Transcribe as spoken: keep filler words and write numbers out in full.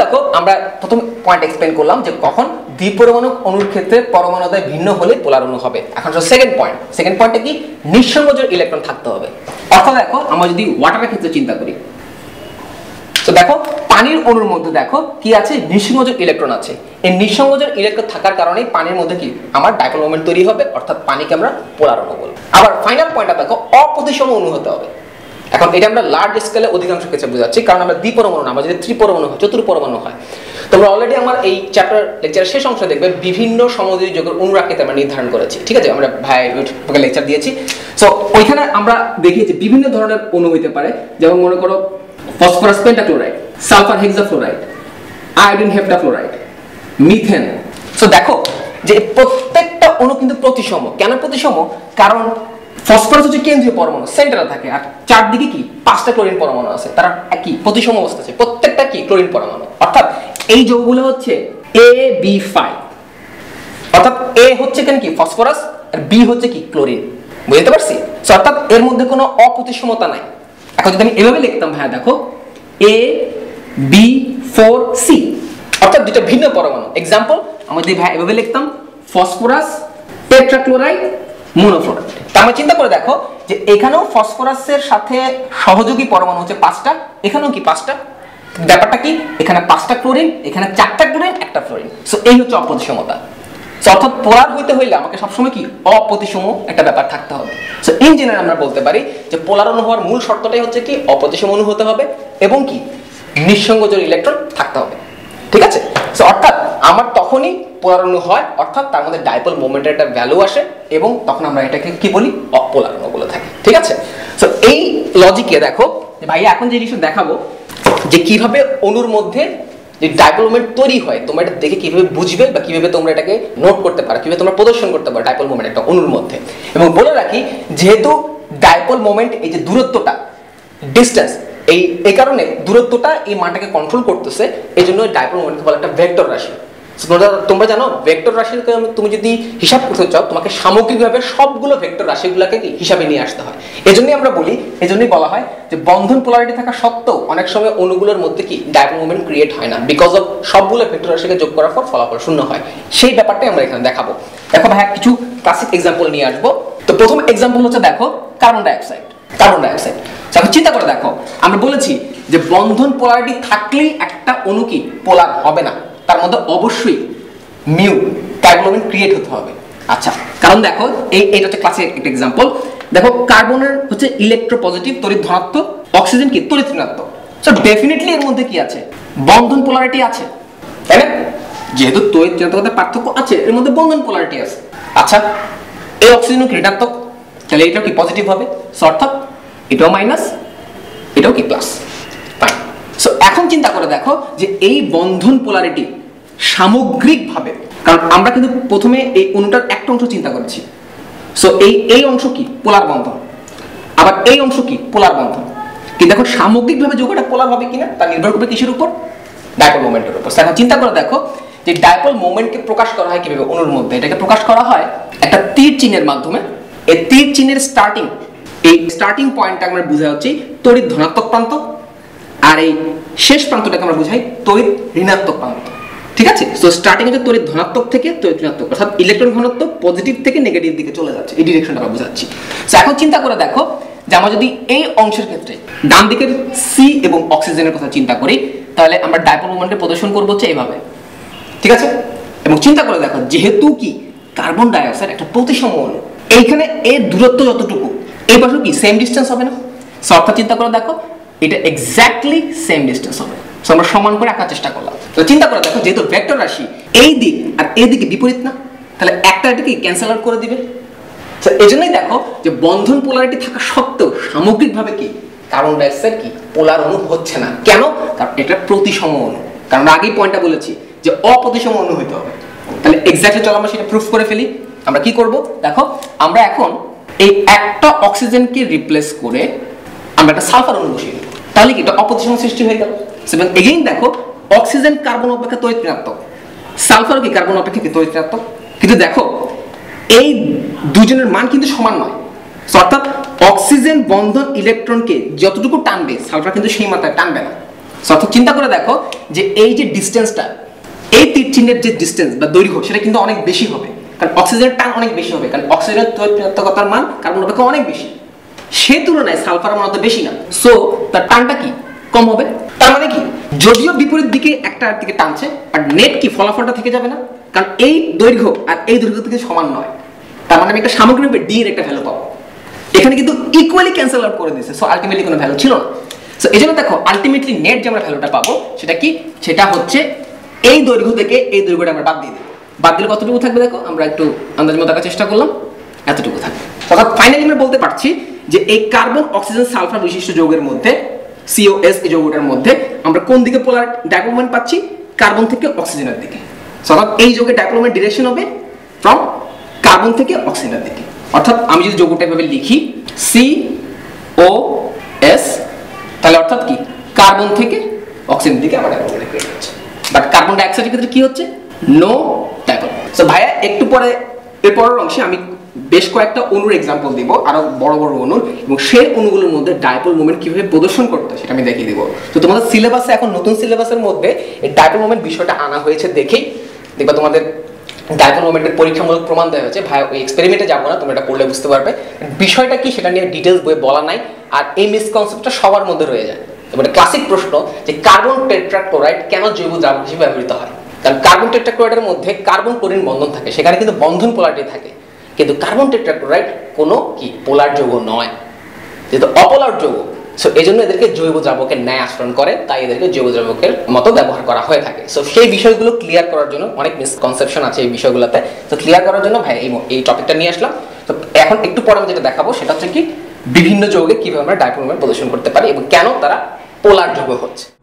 দেখো আমরা প্রথম পয়েন্ট এক্সপ্লেইন করলাম যে কখন দ্বিপরমাণু অণুর ক্ষেত্রে পরমাণু আধার ভিন্ন হলে পোলার অণু হবে। এখন সেকেন্ড পয়েন্ট সেকেন্ড পয়েন্টটা কি, নিঃসংযোজক ইলেকট্রন থাকতে হবে। অর্থাৎ দেখো আমরা যদি ওয়াটারের ক্ষেত্রে চিন্তা করি, তো দেখো পানির অণুর মধ্যে দেখো কি আছে, নিঃসংযোজক ইলেকট্রন আছে। এই নিঃসংযোজক ইলেকট্রন থাকার কারণে পানির মধ্যে কি আমার ডাইপোল মোমেন্ট তৈরি হবে, অর্থাৎ পানিকে আমরা পোলার অণু বলবো। আবার ফাইনাল পয়েন্টটা দেখো অপ্রতিসম অণু হতে হবে। এখন এটা আমরা লার্জ স্কেলে অধিকাংশ ক্ষেত্রে বোঝাচ্ছি, কারণ আমরা দ্বিপরমাণু না, আমরা যদি ত্রিপরমাণু হয়, চতুর্পরমাণু হয়। তোমরা অলরেডি আমার এই চ্যাপ্টার লেকচারের শেষ অংশে দেখবে বিভিন্ন সমযোজী যৌগের অণুর আকৃতি আমরা নির্ধারণ করেছি, ঠিক আছে? আমরা ভাই লেকচার দিয়েছি। সো ওইখানে আমরা দেখিয়েছি বিভিন্ন ধরনের অণু হইতে পারে, যেমন মনে করো phosphorus pentachloride, sulphur hexafluoride, iodine heptafluoride, methane. So দেখো যে প্রত্যেকটা অণু কিন্তু প্রতিসম। কেন প্রতিসম? কারণ ফসফরাস হচ্ছে কেন্দ্রীয় পরমাণু, সেন্টারে থাকে, আর চারদিকে কি পাঁচটা ক্লোরিন পরমাণু আছে, তারা কি প্রতিসম অবস্থা আছে, প্রত্যেকটা কি ক্লোরিন পরমাণু। অর্থাৎ এই যৌগগুলো হচ্ছে এ বি ফাইভ, অর্থাৎ এ হচ্ছে কেন কি ফসফরাস, আর বি হচ্ছে কি ক্লোরিন। বুঝতে পারছি? সো অর্থাৎ এর মধ্যে কোনো অপ্রতিসমতা নাই। এখন যদি আমি এভাবে লিখতাম, ভাইয়া দেখো এ বি ফোর সি, অর্থাৎ দুটো ভিন্ন পরমাণু। এক্সাম্পল আমরা যদি ভাই এভাবে লিখতাম ফসফরাস টেট্রাক্লোরাইড মোনোফ্লোরাইড। তাহলে চিন্তা করে দেখো যে এখানেও ফসফরাসের সাথে সহযোগী পরমাণু হচ্ছে পাঁচটা, এখানেও কি পাঁচটা। ব্যাপারটা কি, এখানে পাঁচটা ক্লোরিন, এখানে চারটা ক্লোরিন, একটা ফ্লোরিন। সো এই হচ্ছে অপ্রতিসমতা। সো অর্থাৎ পোলার হইতে হইলে আমাকে সবসময় কি অপ্রতিসম একটা ব্যাপার থাকতে হবে। সো ইন জেনারেল আমরা বলতে পারি যে পোলার অণু হওয়ার মূল শর্তটাই হচ্ছে কি অপ্রতিসম অণু হতে হবে এবং কি নিঃসংযোজক ইলেকট্রন থাকতে হবে, ঠিক আছে? সো অর্থাৎ আমার তখনই পোলার অণু হয়, অর্থাৎ তার মধ্যে ডাইপোল মোমেন্টের একটা ভ্যালু আসে এবং তখন আমরা এটাকে কি বলি, অপোলার অণু বলে থাকি, ঠিক আছে? সো এই লজিকে দেখো যে ভাই এখন যে জিনিসটা দেখাবো যে কিভাবে অণুর মধ্যে যে ডাইপোল মোমেন্ট তৈরি হয়, তোমরা এটা দেখে কিভাবে বুঝবে বা কিভাবে তোমরা এটাকে নোট করতে পারো, কিভাবে তোমরা প্রদর্শন করতে পারো ডাইপোল মোমেন্ট একটা অণুর মধ্যে। এবং বলে রাখি যেহেতু ডাইপোল মোমেন্ট এই যে দূরত্বটা ডিসটেন্স, এই এই কারণে দূরত্বটা এই মানটাকে কন্ট্রোল করতেছে, এই জন্য ডাইপোল মোমেন্ট বলে একটা ভেক্টর রাশি। তোমরা জানো ভেক্টর রাশিকে তুমি যদি হিসাব করতে চাও, তোমাকে সামগ্রিকভাবে সবগুলো ভেক্টর রাশিগুলোকে কি হিসাবে নিয়ে আসতে হয়। এজন্যই আমরা বলি, এজন্যই বলা হয় যে বন্ধন পোলারিটি থাকা সত্ত্বেও অনেক সময় অণুগুলোর মধ্যে কি ডাইপোল মোমেন্ট ক্রিয়েট হয় না, বিকজ অফ সবগুলো ভেক্টর রাশিকে যোগ করার পর ফলাফল শূন্য হয়। সেই ব্যাপারটাই আমরা এখানে দেখাবো। দেখো ভাই কিছু ক্লাসিক এক্সাম্পল নিয়ে আসবো। তো প্রথম এক্সাম্পল হচ্ছে দেখো কার্বন ডাইঅক্সাইড। কার্বন ডাইঅক্সাইড চিন্তা করে দেখো, আমরা বলেছি যে বন্ধন পোলারিটি থাকলেই একটা অণু কি পোলার হবে না, তার মধ্যে অবশ্যই মিউ ডাইপোল মোমেন্ট ক্রিয়েট হতে হবে। আচ্ছা, কারণ দেখো এই এটা হচ্ছে ক্লাসিক একটা एग्जांपल। দেখো কার্বনের হচ্ছে ইলেকট্রোপজিটিভ তড়িৎ ধনাত্মক, অক্সিজেন কি তড়িৎ ঋণাত্মক। সো ডেফিনেটলি এর মধ্যে কি আছে, বন্ধন পোলারিটি আছে, তাই না? যেহেতু তড়িৎ ঋণাত্মকতার পার্থক্য আছে, এর মধ্যে বন্ধন পোলারিটি আছে। আচ্ছা, এই অক্সিজেন কি ঋণাত্মক, তাহলে এটা কি পজিটিভ হবে। সো অর্থাৎ এটাও মাইনাস, এটাও কি প্লাস। ফাইন। সো এখন চিন্তা করে দেখো যে এই বন্ধন পোলারিটি সামগ্রিকভাবে, কারণ আমরা কিন্তু প্রথমে এই অণুটার একটা অংশ চিন্তা করেছি। সো এই এই অংশ কি পোলার বন্ধন, আবার এই অংশ কি পোলার বন্ধন। কিন্তু দেখো সামগ্রিকভাবে যৌগটা পোলার হবে কিনা তা নির্ভর করবে কিসের উপর, ডাইপোল মোমেন্টের উপর। এখন চিন্তা করে দেখো যে ডাইপোল মোমেন্টকে প্রকাশ করা হয় কিভাবে অণুর মধ্যে। এটাকে প্রকাশ করা হয় একটা তীর চিহ্নের মাধ্যমে। এই তীর চিহ্নের স্টার্টিং, এই স্টার্টিং পয়েন্টটা আমরা বুঝা হচ্ছে তড়িৎ ধনাত্মক প্রান্ত, আর এই শেষ প্রান্তটাকে আমরা বুঝাই তড়িৎ ঋণাত্মক প্রান্ত, ঠিক আছে? সো স্টার্টিং হচ্ছে তড়িৎ ধনাত্মক থেকে তড়িৎ ঋণাত্মক, অর্থাৎ ইলেকট্রন ঘনত্ব পজিটিভ থেকে নেগেটিভ দিকে চলে যাচ্ছে, এই ডিরেকশনটা আমরা বুঝাচ্ছি। সো এখন চিন্তা করে দেখো যে আমরা যদি এই অংশের ক্ষেত্রে ডান দিকের সি এবং অক্সিজেনের কথা চিন্তা করি, তাহলে আমরা ডাইপোল মোমেন্টের প্রদর্শন করব হচ্ছে এইভাবে, ঠিক আছে? এবং চিন্তা করে দেখো যেহেতু কি কার্বন ডাইঅক্সাইড একটা প্রতিসম অণু, এইখানে এর দূরত্ব যতটুকু, এই পাশে কি সেম ডিসটেন্স হবে না? সো অর্থাৎ চিন্তা করে দেখো এটা এক্স্যাক্টলি সেম ডিসটেন্স হবে। সো আমরা সমান করে আঁকার চেষ্টা করলাম। তো চিন্তা করে দেখো যেহেতু ভেক্টর রাশি এই দিক আর এই দিকে বিপরীত না, তাহলে একটা এটাকে ক্যান্সেল আউট করে দিবে। তো এজন্যই দেখো যে বন্ধন পোলারিটি থাকা সত্ত্বেও সামগ্রিকভাবে কি কার্বন ডাইঅক্সাইড কি পোলার অণু হচ্ছে না। কেন? কারণ এটা প্রতিসম অণু। কারণ আগেই পয়েন্টটা বলেছি যে অপ্রতিসম অণু হইতে হবে। তাহলে এক্স্যাক্টলি চলো আমরা সেটা প্রুফ করে ফেলি। আমরা কি করব দেখো, আমরা এখন এই একটা অক্সিজেনকে রিপ্লেস করে আমরা একটা সালফার অণু বসিয়ে দেব, তাহলে কি এটা অপ্রতিসম সৃষ্টি হয়ে গেল। এবং এগেইন দেখো অক্সিজেন কার্বন অপেক্ষা তড়িৎ ঋণাত্মক, সালফার কি কার্বন অপেক্ষা কি তড়িৎ ঋণাত্মক। কিন্তু দেখো এই দুজনের মান কিন্তু সমান নয়। অর্থাৎ অক্সিজেন বন্ধন ইলেকট্রনকে যতটুকু টানবে সালফার কিন্তু সেই মাত্রায় টানবে না। সো অর্থাৎ চিন্তা করে দেখো যে এই যে ডিসটেন্সটা, এই তীর চিহ্নের যে ডিসটেন্স বা দৈর্ঘ্য সেটা কিন্তু অনেক বেশি হবে, কারণ অক্সিজেনের টান অনেক বেশি হবে, কারণ অক্সিজেনের তড়িৎকতার মান কার্বন অপেক্ষা অনেক বেশি, সে তুলনায় সালফারের মান অত বেশি না, সো তার টানটা কি কম হবে। তার মানে কি যদিও বিপরীত দিকে একটা দিকে টানছে, বাট নেট কি ফলাফলটা থেকে যাবে না, কারণ এই দৈর্ঘ্য আর এই দৈর্ঘ্য থেকে সমান নয়, তার মানে আমি একটা সামগ্রিকভাবে ডি এর একটা ভ্যালু পাবো, এখানে কিন্তু ইকুয়ালি ক্যান্সেল আউট করে দিয়েছে, সো আলটিমেটলি কোনো ভ্যালু ছিল না। সো এই জন্য দেখো আলটিমেটলি নেট যে আমরা ভ্যালুটা পাবো সেটা কি, সেটা হচ্ছে এই দৈর্ঘ্য থেকে এই দৈর্ঘ্যটা আমরা বাদ দিয়ে দিই, বাদ দিলে কতটুকু থাকবে দেখো, আমরা একটু আন্দাজ মতো দেখার চেষ্টা করলাম, এতটুকু থাকবে। অর্থাৎ ফাইনালি আমরা বলতে পারছি যে এই কার্বন অক্সিজেন সালফার বিশিষ্ট যৌগের মধ্যে সিওএস এই যৌগটার মধ্যে আমরা কোন দিকে পোলার ডাইপোল মোমেন্ট পাচ্ছি, কার্বন থেকে অক্সিজেনের দিকে। অর্থাৎ এই যৌগের ডাইপোল মোমেন্ট ডিরেকশন হবে ফ্রম কার্বন থেকে অক্সিজেনের দিকে। অর্থাৎ আমি যদি যৌগটা এভাবে লিখি সি ও এস, তাহলে অর্থাৎ কি কার্বন থেকে অক্সিজেনের দিকে আমার ডাইপোল মোমেন্ট ক্রিয়েট হচ্ছে, বাট কার্বন ডাই অক্সাইডের ক্ষেত্রে কি হচ্ছে, নো ডাইপোল। সো ভাইয়া একটু পরে এর পরের অংশে আমি বেশ কয়েকটা অণুর এক্সাম্পল দিব, আরো বড় বড় অণুর, এবং সেই অণুগুলোর মধ্যে ডাইপোল মোমেন্ট কিভাবে প্রদর্শন করতে হয় সেটা আমি দেখিয়ে দিব। তো তোমাদের সিলেবাসে এখন নতুন সিলেবাসের মধ্যে এই ডাইপোল মোমেন্ট বিষয়টা আনা হয়েছে দেখেই দেখবা তোমাদের ডাইপোল মোমেন্টের পরীক্ষামূলক প্রমাণ দেওয়া হয়েছে। ভাই ওই এক্সপেরিমেন্টে যাবো না, তোমরা এটা পড়লে বুঝতে পারবে বিষয়টা কি, সেটা নিয়ে ডিটেলস বই বলা নাই, আর এই মিসকনসেপ্টটা সবার মধ্যে রয়ে যায়। এবার ক্লাসিক প্রশ্ন যে কার্বন টেট্রাক্লোরাইড কেন জৈব দ্রাবক হিসেবে ব্যবহৃত হয়, কারণ কার্বন টেট্রাক্লোরাইডের মধ্যে কার্বন ক্লোরিন বন্ধন থাকে, সেখানে কিন্তু বন্ধন পোলারিটি থাকে, কিন্তু কার্বন টেট্রাক্লোরাইড কোনো কি পোলার যৌগ নয়, যেহেতু অপোলার যৌগ, সো এই জন্য এদেরকে জৈব দ্রাবকের ন্যায় আচরণ করে, তাই এদেরকে জৈব দ্রাবকের মতো ব্যবহার করা হয়ে থাকে। সো সেই বিষয়গুলো ক্লিয়ার করার জন্য, অনেক মিসকনসেপশন আছে এই বিষয়গুলোতে, তো ক্লিয়ার করার জন্য ভাই এই এই টপিকটা নিয়ে আসলাম। তো এখন একটু পরে আমি যেটা দেখাবো সেটা হচ্ছে কি বিভিন্ন যৌগে কিভাবে আমরা ডাইপোল মোমেন্ট প্রদর্শন করতে পারি এবং কেন তারা পোলার যৌগ হচ্ছে।